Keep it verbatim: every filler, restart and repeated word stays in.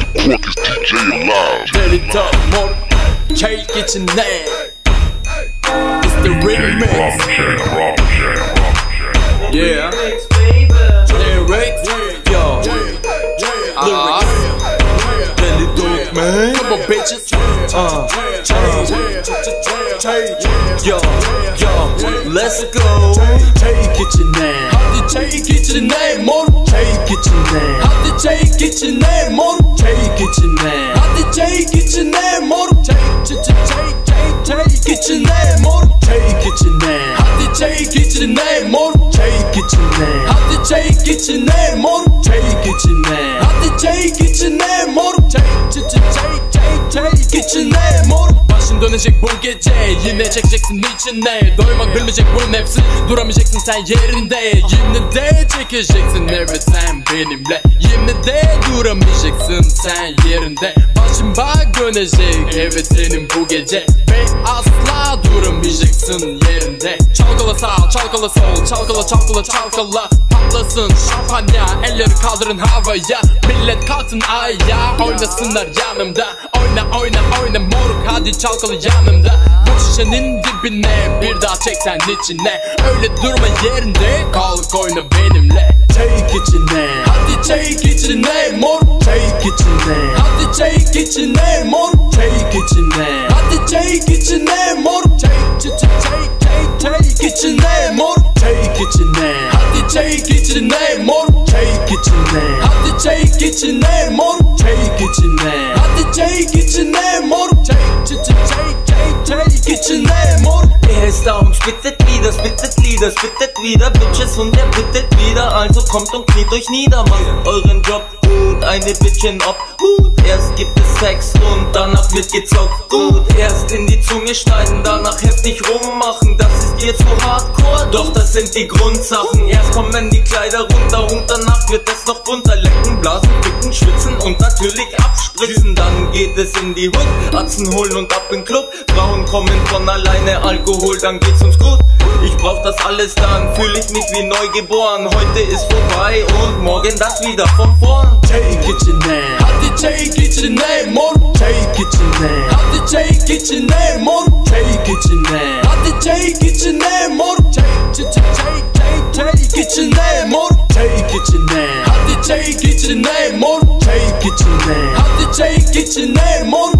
Deli top mor, Çek İçine. It's the remix. Yeah. Lyrics, yo. Uh, Deli top man. Come on bitches. Uh, uh, yo, yo, let's go. Çek İçine. Hadi çek içine mor. Çek İçine. Hadi çek içine mor. Çek İçine. Hadi çek içine mor. Çek çek çek çek çek içine mor. Çek İçine. Hadi çek içine mor. Çek İçine. Hadi çek içine mor. Çek İçine. Hadi çek içine mor. Çek çek çek çek çek içine mor. Başın dönecek bu gece, yine çekeceksin içine. Doymak bilmeyecek bu nefsi, duramayacaksın sen yerinde. Yine de çekeceksin evet sen benimle. Yine de duramayacaksın sen yerinde. Başın bak dönecek evet senin bu gece. Ve asla duramayacaksın yerinde. Çalkala sağ, çalkala sol, çalkala çalkala çalkala. Patlasın şampanya, elleri kaldırın havaya. Millet kalksın ayağa, oynasınlar yanımda. Oyna oyna oyna moruk, hadi çalkala yanımda. Bu şişenin dibine bir daha çeksen içine. Öyle durma yerinde, kalk oyna benimle. Çek içine, hadi çek içine mor. Çek içine, hadi çek içine mor. Çek içine, hadi çek içine mor. Çek çek çek çek çek içine mor. Çek içine, hadi çek içine mor. Çek içine, hadi çek içine mor. Çek içine, hadi çek içine mor. Çek çek çek çek çek içine mor. Er ist da und spittet wieder, spittet Lieder, spittet wieder Bitches und er bittet wieder. Also kommt und kniet euch nieder, macht euren Job gut, eine Bitchin ob gut. Erst gibt es Sex und danach wird gezockt gut. Erst in die Zunge schneiden, danach heftig rummachen. Das ist dir zu hardcore, doch das sind die Grundsachen. Erst kommen die Kleider runter und danach wird es noch bunter. Lecken, blasen, ficken, schwitzen und natürlich abspritzen. Dann geht es in die Hood, Atzen holen und ab in Club. Frauen kommen von alleine, Alkohol, dann geht's uns gut. Ich brauch das alles, dann fühl ich mich wie neugeboren. Heute ist vorbei und morgen das wieder von vorn. Çek içine, hadi çek içine mor. Çek içine, hadi çek içine mor. Çek içine, hadi çek içine mor. Çek çek çek çek çek içine mor. Çek içine, hadi çek içine mor. Çek içine, hadi çek içine mor.